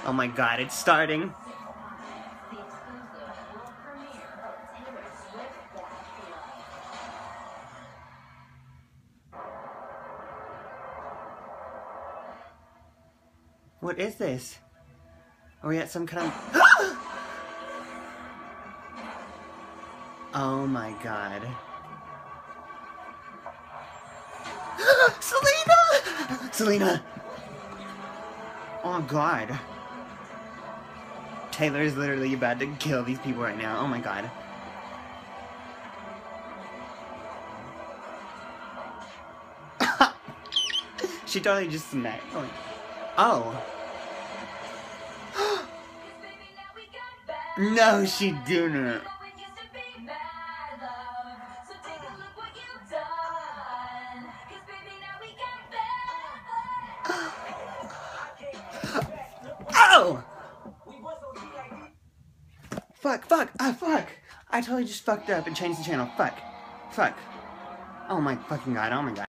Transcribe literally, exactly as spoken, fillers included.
Oh my god, it's starting. What is this? Are we at some kind of... Oh my god. Selena! Selena! Oh god. Taylor is literally about to kill these people right now. Oh my god. She totally just smacked. Oh. No, she didn't. Oh! Fuck, fuck, ah, fuck. I totally just fucked up and changed the channel. Fuck. Fuck. Oh my fucking god, oh my god.